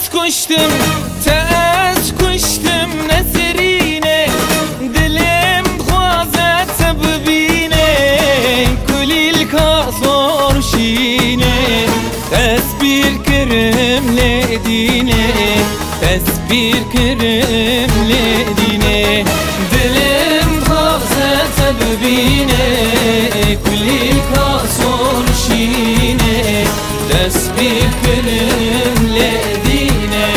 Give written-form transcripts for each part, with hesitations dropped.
کشتم نسرینه دلم خوازت ببینه کلیل کاسور شینه تسبیر کرم لدینه تسبیر کرم لدینه دلم خوازت ببینه کلیل کاسور شینه تسبیر کرم لدینه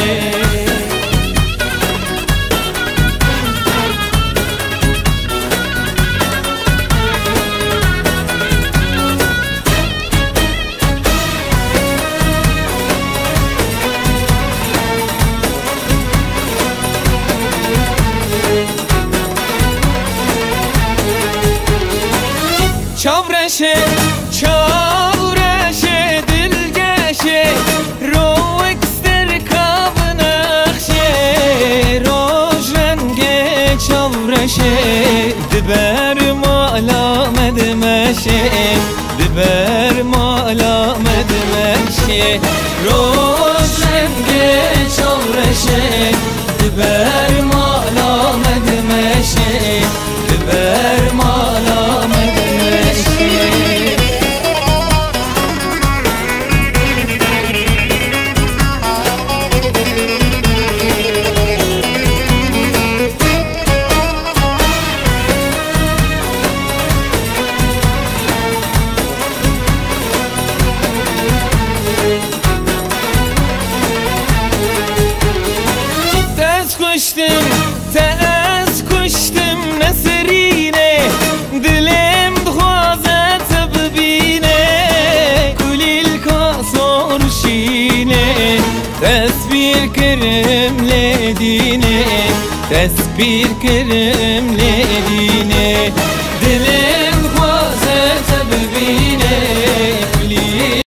چاورشه دلگشه رو اکستر کاب نخشه روش رنگه چاورشه دبر مالا مدمشه دبر مالا مدمشه روش رنگه چاورشه دبر مالا مدمشه دبر مالا مدمشه کشتم نسرینه دلم دخوازت ببینه کلیل کاسور شینه تسبیر کرم لدینه تسبیر کرم لدینه دلم دخوازت ببینه